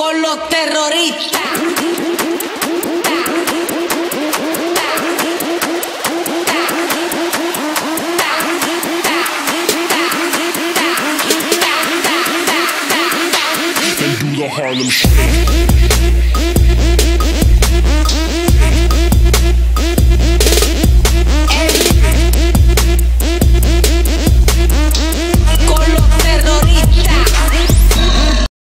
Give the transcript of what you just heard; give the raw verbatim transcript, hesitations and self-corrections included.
con los terroristas. They do the Harlem Shake.